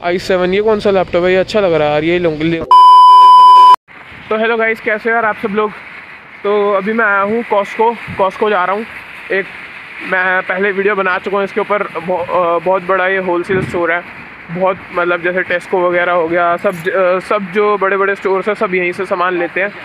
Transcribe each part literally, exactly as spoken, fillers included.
आई seven. ये कौन सा लैपटॉप है? ये अच्छा लग रहा है यार, यही लूँगी। तो हेलो गाइस, कैसे हो यार आप सब लोग। तो अभी मैं आया हूँ कॉस्को कॉस्को जा रहा हूँ। एक मैं पहले वीडियो बना चुका हूँ इसके ऊपर। बहुत बड़ा ये होलसेल स्टोर है, बहुत मतलब जैसे टेस्को वगैरह हो गया, सब सब जो बड़े बड़े स्टोर्स हैं सब यहीं से सामान लेते हैं।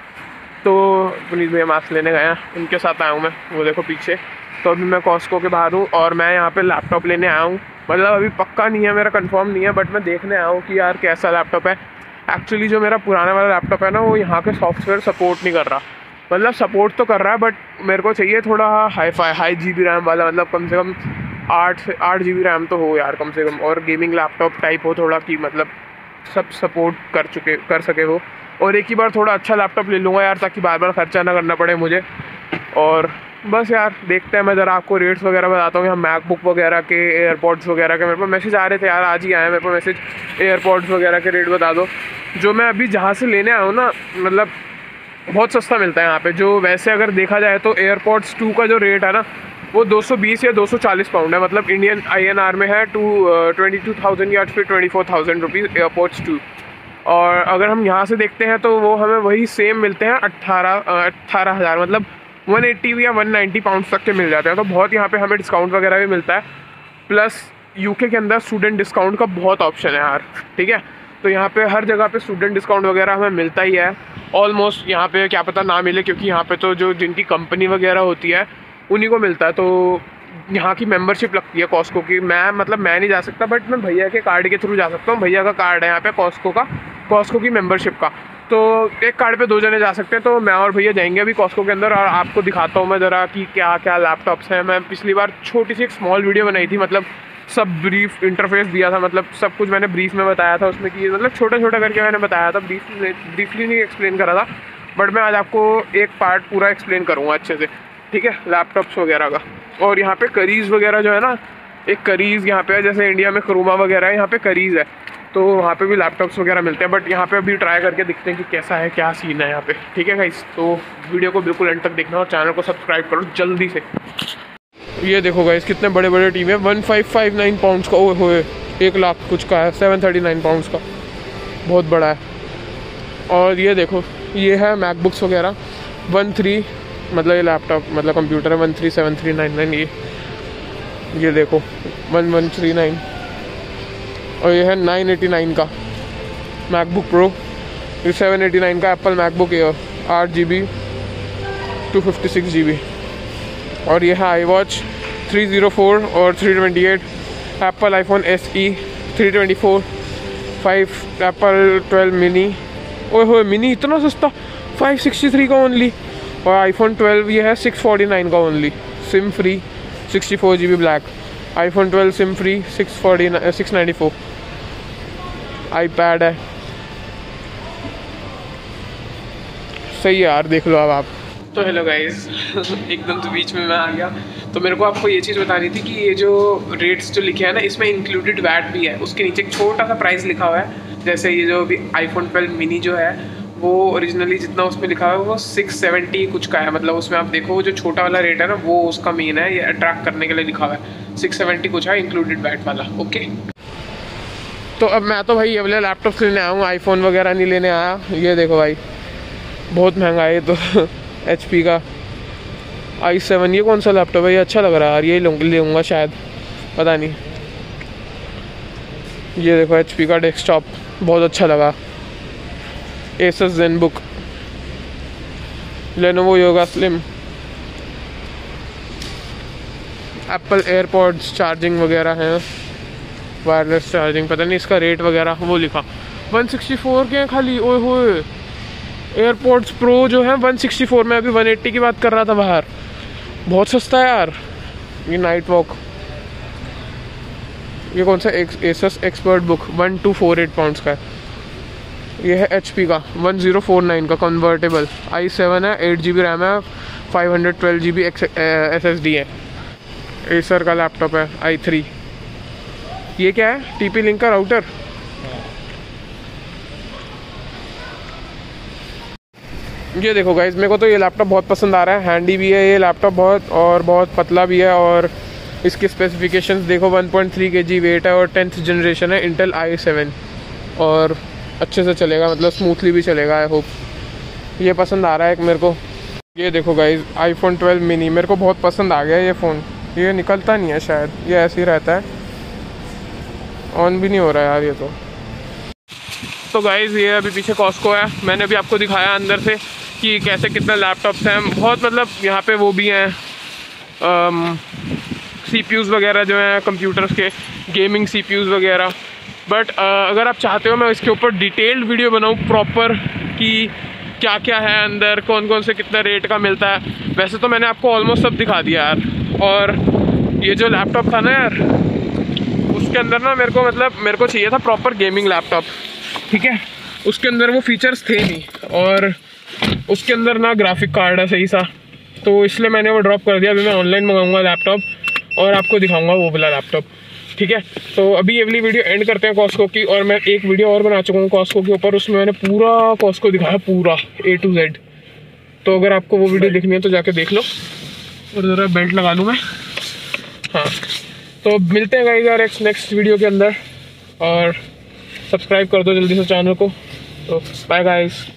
तो पुनीत भैया मास्क लेने गए हैं, उनके साथ आया हूँ मैं, वो देखो पीछे। तो अभी मैं कॉस्को के बाहर हूँ और मैं यहाँ पे लैपटॉप लेने आया हूँ। मतलब अभी पक्का नहीं है, मेरा कंफर्म नहीं है, बट मैं देखने आया हूँ कि यार कैसा लैपटॉप है। एक्चुअली जो मेरा पुराना वाला लैपटॉप है ना, वो यहाँ के सॉफ्टवेयर सपोर्ट नहीं कर रहा। मतलब सपोर्ट तो कर रहा है, बट मेरे को चाहिए थोड़ा hi fi high G B RAM वाला, मतलब कम से कम आठ से आठ जी बी रैम तो हो यार कम से कम, और गेमिंग लैपटॉप टाइप हो थोड़ा, कि मतलब सब सपोर्ट कर चुके कर सके वो। और एक ही बार थोड़ा अच्छा लैपटॉप ले लूँगा यार, ताकि बार बार खर्चा ना करना पड़े मुझे। और बस यार देखते हैं, मैं ज़रा आपको रेट्स वगैरह बताता हूँ। यहाँ मैकबुक वगैरह के, एयरपॉड्स वगैरह के मेरे पास मैसेज आ रहे थे यार, आज ही आए मेरे पास मैसेज, एयरपॉड्स वगैरह के रेट बता दो। जो मैं अभी जहाँ से लेने आया हूँ ना, मतलब बहुत सस्ता मिलता है यहाँ पे। जो वैसे अगर देखा जाए तो एयरपॉड्स टू का जो रेट है ना, वो दो सौ बीस या दो सौ चालीस पाउंड है। मतलब इंडियन आई एन आर में है टू ट्वेंटी टू थाउजेंड या फिर twenty four thousand rupees AirPods two. और अगर हम यहाँ से देखते हैं तो वो हमें वही सेम मिलते हैं अट्ठारह अट्ठारह हज़ार, मतलब वन एट्टी या वन नाइन्टी पाउंड्स तक के मिल जाते हैं। तो बहुत यहाँ पे हमें डिस्काउंट वगैरह भी मिलता है। प्लस यूके के अंदर स्टूडेंट डिस्काउंट का बहुत ऑप्शन है यार, ठीक है। तो यहाँ पे हर जगह पे स्टूडेंट डिस्काउंट वगैरह हमें मिलता ही है ऑलमोस्ट। यहाँ पे क्या पता ना मिले, क्योंकि यहाँ पे तो जो जिनकी कंपनी वगैरह होती है उन्हीं को मिलता है। तो यहाँ की मेंबरशिप लगती है कॉस्को की। मैं मतलब मैं नहीं जा सकता, बट मैं भैया के कार्ड के थ्रू जा सकता हूँ। भैया का कार्ड है यहाँ पे कॉस्को का, कॉस्को की मेंबरशिप का। तो एक कार्ड पे दो जने जा सकते हैं। तो मैं और भैया जाएंगे अभी कॉस्को के अंदर, और आपको दिखाता हूँ मैं ज़रा कि क्या क्या लैपटॉप्स हैं। मैं पिछली बार छोटी सी एक स्मॉल वीडियो बनाई थी, मतलब सब ब्रीफ इंटरफेस दिया था, मतलब सब कुछ मैंने ब्रीफ में बताया था उसमें, कि मतलब छोटा छोटा करके मैंने बताया था, ब्रीफ ब्रीफली नहीं एक्सप्लेन करा था। बट मैं आज आपको एक पार्ट पूरा एक्सप्लेन करूँगा अच्छे से, ठीक है, लैपटॉप्स वगैरह का। और यहाँ पे करीज़ वगैरह जो है ना, एक करीज़ यहाँ पे है, जैसे इंडिया में क्रोमा वगैरह है, यहाँ पे करीज़ है। तो वहाँ पे भी लैपटॉप्स वगैरह मिलते हैं। बट यहाँ पे अभी ट्राई करके दिखते हैं कि कैसा है, क्या सीन है यहाँ पे, ठीक है गाइस। तो वीडियो को बिल्कुल एंड तक देखना और चैनल को सब्सक्राइब करो जल्दी से। ये देखो गाइस, कितने बड़े बड़े टीवी है। One five five nine pounds का, ओए होए एक लाख कुछ का है, सेवन थर्टी नाइन पाउंड्स का, बहुत बड़ा है। और ये देखो, ये है मैकबुक्स वगैरह, वन थ्री मतलब ये लैपटॉप मतलब कंप्यूटर है, one three seven three nine nine. ये ये देखो वन वन थ्री नाइन। और ये है नाइन एटी नाइन का मैकबुक प्रो। ये सेवन एटी नाइन का एप्पल मैकबुक एयर, आठ G B two fifty six G B. और ये है iWatch three zero four और three twenty eight, Apple iPhone S E three twenty four, five Apple twelve mini. ओए होए mini इतना सस्ता, फाइव सिक्सटी थ्री का ओनली। और आईफोन ट्वेल्व ये है सिक्स फोर्टी नाइन का only, SIM free, sixty four G B black. IPhone twelve sim free, six forty six ninety four. IPad है, सही है यार, देख लो अब आप। तो हेलो गाइस एकदम तो बीच में मैं आ गया। तो मेरे को आपको ये चीज़ बतानी थी कि ये जो रेट्स जो लिखे हैं ना, इसमें इंक्लूडेड वैट भी है। उसके नीचे एक छोटा सा प्राइस लिखा हुआ है। जैसे ये जो अभी आईफोन ट्वेल्व मिनी जो है, वो ओरिजिनली जितना उसमें लिखा हुआ है वो सिक्स सेवेंटी कुछ का है। मतलब उसमें आप देखो वो जो छोटा वाला रेट है ना, वो उसका मेन है, ये अट्रैक्ट करने के लिए लिखा हुआ है, सिक्स सेवेंटी कुछ है इंक्लूडेड वैट वाला। ओके, तो अब मैं तो भाई ये वाले लैपटॉप लेने आया हूँ, आईफोन वगैरह नहीं लेने आया। ये देखो भाई, बहुत महंगा है ये तो एच पी का आई सेवन। ये कौन सा लैपटॉप है? ये अच्छा लग रहा है यार, यही लूँगा शायद, पता नहीं। ये देखो एच पी का डेस्कटॉप, बहुत अच्छा लगा। Asus ZenBook, Lenovo Yoga Slim, Apple AirPods charging वगैरह हैं, वायरलेस चार्जिंग, पता नहीं इसका रेट वगैरह वो लिखा वन सिक्सटी फोर के हैं खाली। ओए होए, एयरपॉड्स प्रो जो है वन सिक्सटी फोर में, अभी वन एट्टी की बात कर रहा था बाहर, बहुत सस्ता है यार। ये नाइट वॉक, ये कौन सा Asus ExpertBook, one two four eight pounds का है। ये है एच पी का वन ज़ीरो फोर नाइन का कन्वर्टेबल, आई सेवन है, एट जी बी रैम है, five hundred twelve G B S S D है। एसर का लैपटॉप है आई थ्री। ये क्या है? टी पी लिंक का राउटर। ये देखो गाइज, मेरे को तो ये लैपटॉप बहुत पसंद आ रहा है, हैंडी भी है ये लैपटॉप बहुत, और बहुत पतला भी है, और इसकी स्पेसिफिकेशंस देखो, वन पॉइंट थ्री के जी वेट है और टेंथ जनरेशन है इंटेल आई सेवन, और अच्छे से चलेगा, मतलब स्मूथली भी चलेगा। आई होप ये पसंद आ रहा है एक मेरे को। ये देखो गाइज, आईफोन ट्वेल्व मिनी मेरे को बहुत पसंद आ गया ये फ़ोन। ये निकलता नहीं है शायद, ये ऐसे ही रहता है, ऑन भी नहीं हो रहा है यार ये तो। तो गाइज़ ये अभी पीछे कॉस्को है, मैंने भी आपको दिखाया अंदर से कि कैसे कितने लैपटॉप्स हैं। बहुत मतलब यहाँ पे वो भी हैं सी पी यूज़ वगैरह जो हैं कंप्यूटर्स के, गेमिंग सी पी यूज़ वगैरह। बट अगर आप चाहते हो मैं इसके ऊपर डिटेल्ड वीडियो बनाऊँ प्रॉपर कि क्या क्या है अंदर, कौन कौन से कितना रेट का मिलता है, वैसे तो मैंने आपको ऑलमोस्ट सब दिखा दिया यार। और ये जो लैपटॉप था ना यार, उसके अंदर ना मेरे को मतलब मेरे को चाहिए था प्रॉपर गेमिंग लैपटॉप, ठीक है। उसके अंदर वो फीचर्स थे नहीं, और उसके अंदर ना ग्राफिक कार्ड है सही सा, तो इसलिए मैंने वो ड्रॉप कर दिया। अभी मैं ऑनलाइन मंगाऊंगा लैपटॉप और आपको दिखाऊंगा वो वाला लैपटॉप, ठीक है। तो अभी ये वाली वीडियो एंड करते हैं कॉस्को की, और मैं एक वीडियो और बना चुका हूँ कॉस्को के ऊपर, उसमें मैंने पूरा कॉस्को दिखाया, पूरा ए टू जेड। तो अगर आपको वो वीडियो देखनी है तो जाके देख लो। और ज़रा बेल्ट लगा लूँ मैं, हाँ। तो मिलते हैं गाइस यार नेक्स्ट वीडियो के अंदर, और सब्सक्राइब कर दो जल्दी से चैनल को। तो बाय गाइस।